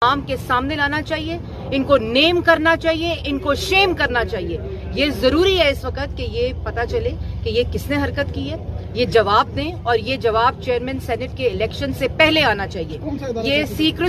अवाम के सामने लाना चाहिए, इनको नेम करना चाहिए, इनको शेम करना चाहिए। ये जरूरी है इस वक्त कि ये पता चले कि ये किसने हरकत की है, ये जवाब दें और ये जवाब चेयरमैन सेनेट के इलेक्शन से पहले आना चाहिए। ये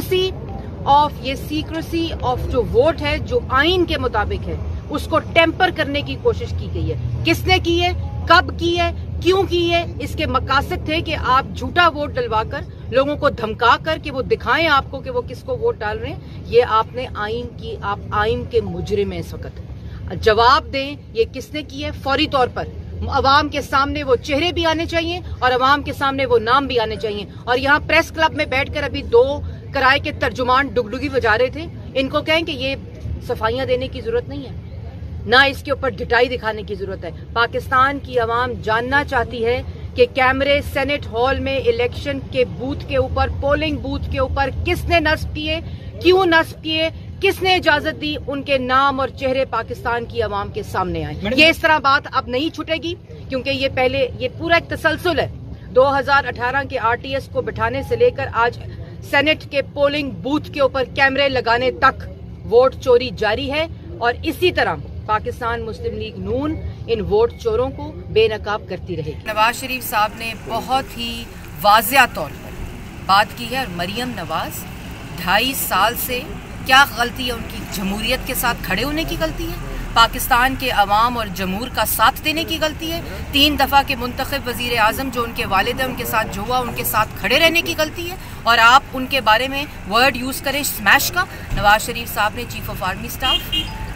सीक्रेसी ऑफ जो वोट है, जो आइन के मुताबिक है, उसको टेम्पर करने की कोशिश की गई है। किसने की है, कब की है, क्यों की है? इसके मकासद थे कि आप झूठा वोट डलवाकर लोगों को धमका कर कि वो दिखाएं आपको कि वो किसको वोट डाल रहे हैं। ये आपने आप आइन के मुजरिम हैं इस वक्त। जवाब दें ये किसने की है फौरी तौर पर। अवाम के सामने वो चेहरे भी आने चाहिए और अवाम के सामने वो नाम भी आने चाहिए। और यहाँ प्रेस क्लब में बैठकर अभी 2 किराए के तर्जुमान डुगडुगी बजा रहे थे। इनको कहें कि ये सफाइयां देने की जरूरत नहीं है, ना इसके ऊपर ढिठाई दिखाने की जरूरत है। पाकिस्तान की अवाम जानना चाहती है कि कैमरे सेनेट हॉल में इलेक्शन के बूथ के ऊपर, पोलिंग बूथ के ऊपर किसने नस्ब किए, क्यों नस्ब किए, किसने इजाजत दी, उनके नाम और चेहरे पाकिस्तान की अवाम के सामने आए। ये इस तरह बात अब नहीं छूटेगी, क्योंकि ये पूरा एक तसलसल है। 2018 के RTS को बिठाने से लेकर आज सेनेट के पोलिंग बूथ के ऊपर कैमरे लगाने तक वोट चोरी जारी है। और इसी तरह पाकिस्तान मुस्लिम लीग नून इन वोट चोरों को बेनकाब करती रहेगी। नवाज शरीफ साहब ने बहुत ही वाज़िया तौर पर बात की है और मरियम नवाज 2.5 साल से क्या गलती है उनकी? जमहूरियत के साथ खड़े होने की गलती है, पाकिस्तान के अवाम और जमहूर का साथ देने की गलती है, 3 दफ़ा के मुंतखब वज़ीर आज़म जो उनके वालिद हैं उनके साथ जो हुआ उनके साथ खड़े रहने की गलती है। और आप उनके बारे में वर्ड यूज़ करें स्मैश का। नवाज शरीफ साहब ने chief of army staff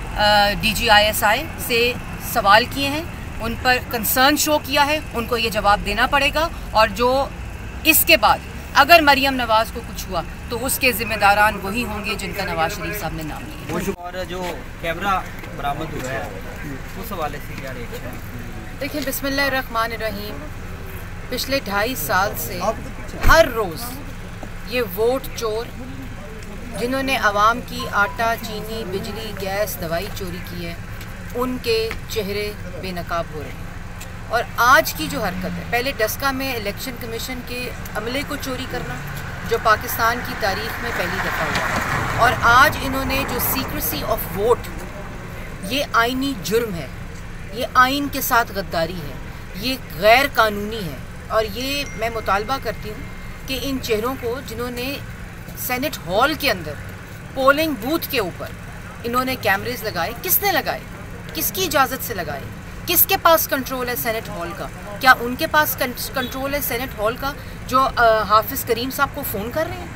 DGISI से सवाल किए हैं, उन पर कंसर्न शो किया है, उनको ये जवाब देना पड़ेगा। और जो इसके बाद अगर मरियम नवाज को कुछ हुआ तो उसके जिम्मेदारान वही होंगे जिनका नवाज शरीफ साहब ने नाम लिया। और जो कैमरा बरामद हुआ है उस हवाले से क्या रिएक्शन है? देखिए, बिस्मिल्लाहिर्रहमानिर्रहीम, पिछले 2.5 साल से हर रोज़ ये वोट चोर जिन्होंने आवाम की आटा, चीनी, बिजली, गैस, दवाई चोरी की है, उनके चेहरे बेनकाब हो रहे हैं। और आज की जो हरकत है, पहले डस्का में इलेक्शन कमीशन के अमले को चोरी करना, जो पाकिस्तान की तारीख में पहली दफ़ा हुआ, और आज इन्होंने जो सीक्रेसी ऑफ वोट, ये आइनी जुर्म है, ये आइन के साथ गद्दारी है, ये गैर कानूनी है। और ये मैं मुतालबा करती हूँ कि इन चेहरों को, जिन्होंने सेनेट हॉल के अंदर पोलिंग बूथ के ऊपर इन्होंने कैमरेज लगाए, किसने लगाए, किसकी इजाज़त से लगाए, किसके पास कंट्रोल है सेनेट हॉल का? क्या उनके पास कंट्रोल है सेनेट हॉल का जो हाफिज़ करीम साहब को फ़ोन कर रहे हैं?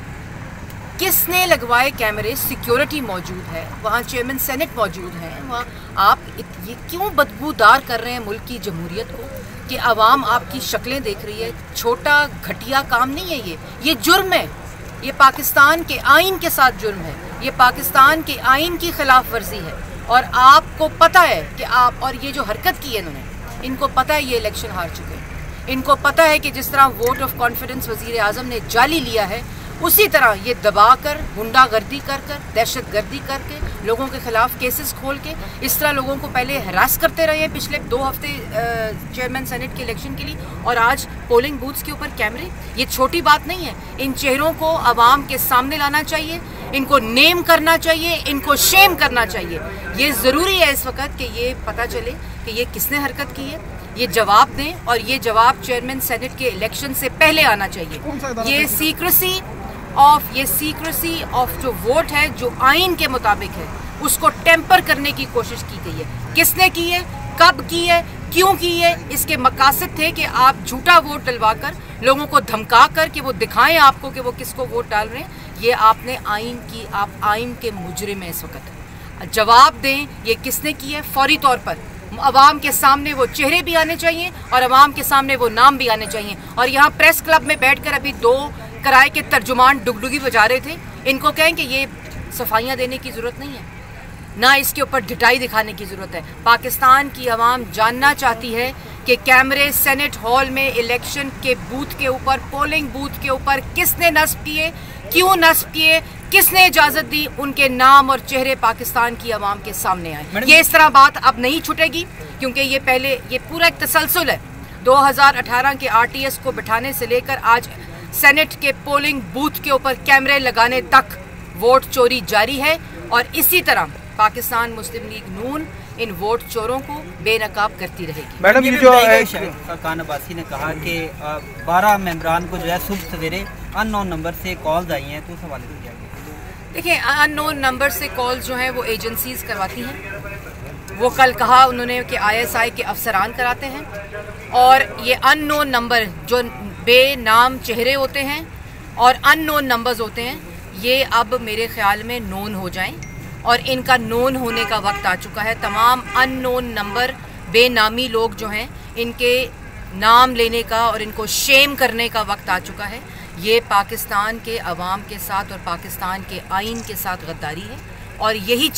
किसने लगवाए कैमरे? सिक्योरिटी मौजूद है वहाँ, चेयरमैन सेनेट मौजूद हैं वहाँ। आप ये क्यों बदबूदार कर रहे हैं मुल्क की जमहूरियत को कि आवाम आपकी शक्लें देख रही है? छोटा घटिया काम नहीं है ये जुर्म है, ये पाकिस्तान के आइन के साथ जुर्म है, ये पाकिस्तान के आइन की खिलाफ वर्जी है। और आपको पता है कि आप, और ये जो हरकत की है इन्होंने, इनको पता है ये इलेक्शन हार चुके हैं, इनको पता है कि जिस तरह वोट ऑफ कॉन्फिडेंस वज़ीर आज़म ने जाली लिया है, उसी तरह ये दबाकर, गुंडागर्दी कर कर, दहशतगर्दी करके, लोगों के खिलाफ केसेस खोल के, इस तरह लोगों को पहले हरास करते रहे हैं पिछले 2 हफ्ते चेयरमैन सेनेट के इलेक्शन के लिए, और आज पोलिंग बूथ्स के ऊपर कैमरे। ये छोटी बात नहीं है। इन चेहरों को आवाम के सामने लाना चाहिए, इनको नेम करना चाहिए, इनको शेम करना चाहिए। ये ज़रूरी है इस वक्त कि ये पता चले कि ये किसने हरकत की है, ये जवाब दें और ये जवाब चेयरमैन सेनेट के इलेक्शन से पहले आना चाहिए। ये सीक्रेसी ऑफ जो वोट है, जो आइन के मुताबिक है, उसको टेम्पर करने की कोशिश की गई है। किसने की है, कब की है, क्यों की है? इसके मकासद थे कि आप झूठा वोट डलवाकर लोगों को धमका कर कि वो दिखाएं आपको कि वो किसको वोट डाल रहे हैं। ये आपने आप आइन के मुजरिम हैं इस वक्त। जवाब दें ये किसने की है फौरी तौर पर। अवाम के सामने वो चेहरे भी आने चाहिए और अवाम के सामने वो नाम भी आने चाहिए। और यहाँ प्रेस क्लब में बैठकर अभी 2 किराए के तर्जुमान डुगडुगी बजा रहे थे। इनको कहें कि ये सफाइयाँ देने की ज़रूरत नहीं है, ना इसके ऊपर ढिठाई दिखाने की ज़रूरत है। पाकिस्तान की आवाम जानना चाहती है कि कैमरे सेनेट हॉल में इलेक्शन के बूथ के ऊपर, पोलिंग बूथ के ऊपर किसने नस्ब किए, क्यों नस्ब किए, किसने इजाज़त दी, उनके नाम और चेहरे पाकिस्तान की आवाम के सामने आए। ये इस तरह बात अब नहीं छूटेगी, क्योंकि ये पूरा एक तसलसल है। 2018 के RTS को बिठाने से लेकर आज सेनेट के पोलिंग बूथ के ऊपर कैमरे लगाने तक वोट चोरी जारी है और इसी तरह पाकिस्तान मुस्लिम लीग नून इन वोट चोरों को बेनकाब करती रहेगी। मैडम ये जो खान अब्बासी ने कहा कि 12 मेंबरान को जो है सुबह सवेरे अननोन नंबर से कॉल्स आई हैं, तो उस हवाले से क्या कहेंगे? देखिए, अननोन नंबर से कॉल्स जो हैं वो एजेंसीज करवाती हैं। वो कल कहा उन्होंने कि ISI के अफसरान कराते हैं और ये अननोन नंबर जो बेनाम चेहरे होते हैं और अननोन नंबर्स होते हैं, ये अब मेरे ख्याल में नोन हो जाएं और इनका नोन होने का वक्त आ चुका है। तमाम अननोन नंबर बेनामी लोग जो हैं, इनके नाम लेने का और इनको शेम करने का वक्त आ चुका है। ये पाकिस्तान के अवाम के साथ और पाकिस्तान के आइन के साथ गद्दारी है और यही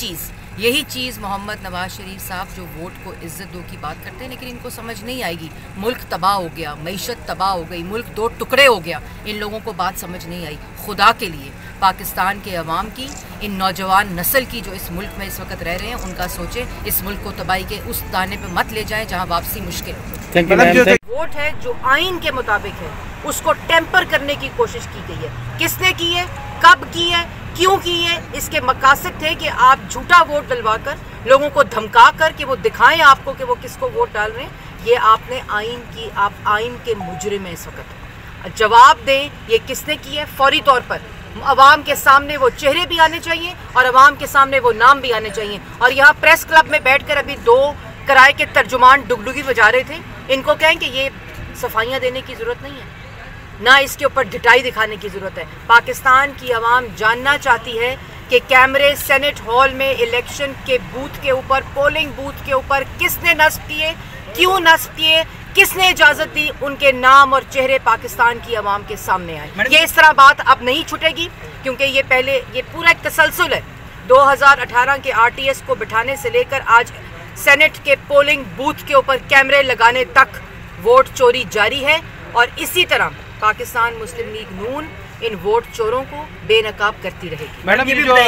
चीज़ मोहम्मद नवाज शरीफ साहब जो वोट को इज्जत दो की बात करते हैं, लेकिन इनको समझ नहीं आएगी। मुल्क तबाह हो गया, मईशत तबाह हो गई, मुल्क 2 टुकड़े हो गया। इन लोगों को बात समझ नहीं आई। खुदा के लिए पाकिस्तान के अवाम की, इन नौजवान नस्ल की जो इस मुल्क में इस वक्त रह रहे हैं, उनका सोचें। इस मुल्क को तबाही के उस दाने पे मत ले जाएं जहां वापसी मुश्किल हो। वोट है जो आइन के मुताबिक है, उसको टेम्पर करने की कोशिश की गई है। किसने की है, कब की है, क्यों की है? इसके मकासद थे कि आप झूठा वोट डलवा कर लोगों को धमका कर कि वो दिखाएं आपको कि वो किसको वोट डाल रहे हैं। ये आपने आप आइन के मुजरिम हैं। इस वक्त जवाब दें, ये किसने की है फौरी तौर पर। अवाम के सामने वो चेहरे भी आने चाहिए और अवाम के सामने वो नाम भी आने चाहिए। और यहाँ प्रेस क्लब में बैठकर अभी 2 किराए के तर्जुमान डुगडुगी बजा रहे थे। इनको कहें कि ये सफाइयाँ देने की ज़रूरत नहीं है, ना इसके ऊपर ढिठाई दिखाने की ज़रूरत है। पाकिस्तान की आवाम जानना चाहती है कि कैमरे सेनेट हॉल में इलेक्शन के बूथ के ऊपर, पोलिंग बूथ के ऊपर किसने नस्ब किए, क्यों नस्ब किए, किसने इजाज़त दी, उनके नाम और चेहरे पाकिस्तान की आवाम के सामने आए। ये इस तरह बात अब नहीं छूटेगी, क्योंकि ये पूरा एक तसलसल है। 2018 के RTS को बिठाने से लेकर आज सेनेट के पोलिंग बूथ के ऊपर कैमरे लगाने तक वोट चोरी जारी है और इसी तरह पाकिस्तान मुस्लिम लीग नून इन वोट चोरों को बेनकाब करती रहेगी। मैडम ये जो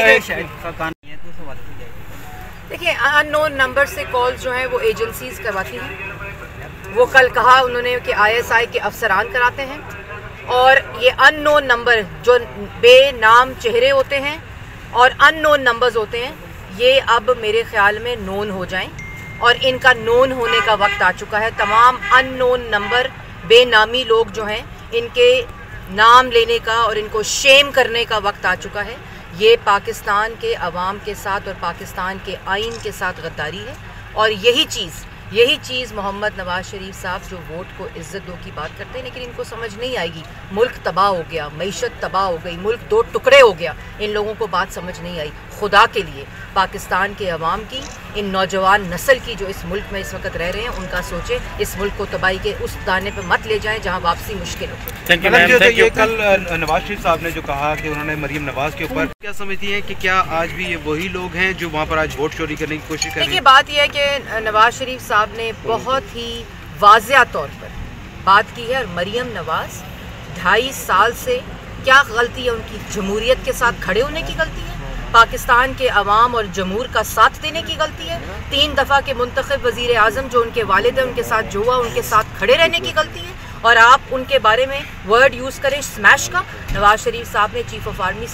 देखिए, अननोन नंबर से कॉल्स जो हैं वो एजेंसीज करवाती हैं। वो कल कहा उन्होंने कि ISI के अफसरान कराते हैं और ये अननोन नंबर जो बेनाम चेहरे होते हैं और अननोन नंबर्स होते हैं, ये अब मेरे ख्याल में नोन हो जाएं और इनका नोन होने का वक्त आ चुका है। तमाम अननोन नंबर बेनामी लोग जो हैं, इनके नाम लेने का और इनको शेम करने का वक्त आ चुका है। ये पाकिस्तान के अवाम के साथ और पाकिस्तान के आइन के साथ गद्दारी है और यही चीज़ मोहम्मद नवाज शरीफ साहब जो वोट को इज्जत दो की बात करते हैं, लेकिन इनको समझ नहीं आएगी। मुल्क तबाह हो गया, मईशत तबाह हो गई, मुल्क 2 टुकड़े हो गया। इन लोगों को बात समझ नहीं आई। खुदा के लिए पाकिस्तान के अवाम की, इन नौजवान नस्ल की जो इस मुल्क में इस वक्त रह रहे हैं, उनका सोचें। इस मुल्क को तबाही के उस दाने पे मत ले जाएं जहां वापसी मुश्किल हो। ये कल नवाज शरीफ साहब ने जो कहा कि उन्होंने मरियम नवाज के ऊपर, क्या समझती हैं कि क्या आज भी ये वही लोग हैं जो वहाँ पर आज वोट चोरी करने की कोशिश कर रहे हैं? देखिए, बात यह है कि नवाज शरीफ साहब ने बहुत ही वाज़ेह तौर पर बात की है और मरियम नवाज 2.5 साल से क्या गलती है उनकी? जमहूरियत के साथ खड़े होने की गलती है, पाकिस्तान के अवाम और जमहूर का साथ देने की गलती है, 3 दफ़ा के मुंतखब वज़ीर आज़म जो उनके वालिद हैं उनके साथ जो हुआ उनके साथ खड़े रहने की गलती है। और आप उनके बारे में वर्ड यूज़ करें स्मैश का। नवाज शरीफ साहब ने chief of army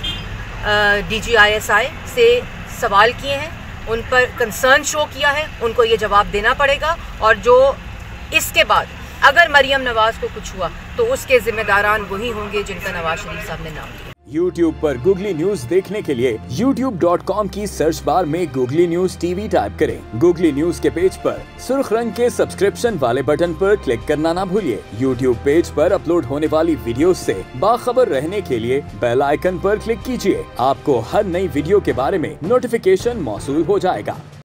staff DG ISI से सवाल किए हैं, उन पर कंसर्न शो किया है, उनको ये जवाब देना पड़ेगा। और जो इसके बाद अगर मरियम नवाज को कुछ हुआ तो उसके जिम्मेदारान वही होंगे जिनका नवाज शरीफ साहब ने नाम लिया। YouTube पर गूगली न्यूज देखने के लिए youtube.com की सर्च बार में गूगली न्यूज TV टाइप करें। गूगली न्यूज के पेज पर सुर्ख रंग के सब्सक्रिप्शन वाले बटन पर क्लिक करना ना भूलिए। YouTube पेज पर अपलोड होने वाली वीडियोस से बाखबर रहने के लिए बेल आइकन पर क्लिक कीजिए। आपको हर नई वीडियो के बारे में नोटिफिकेशन मौसूल हो जाएगा।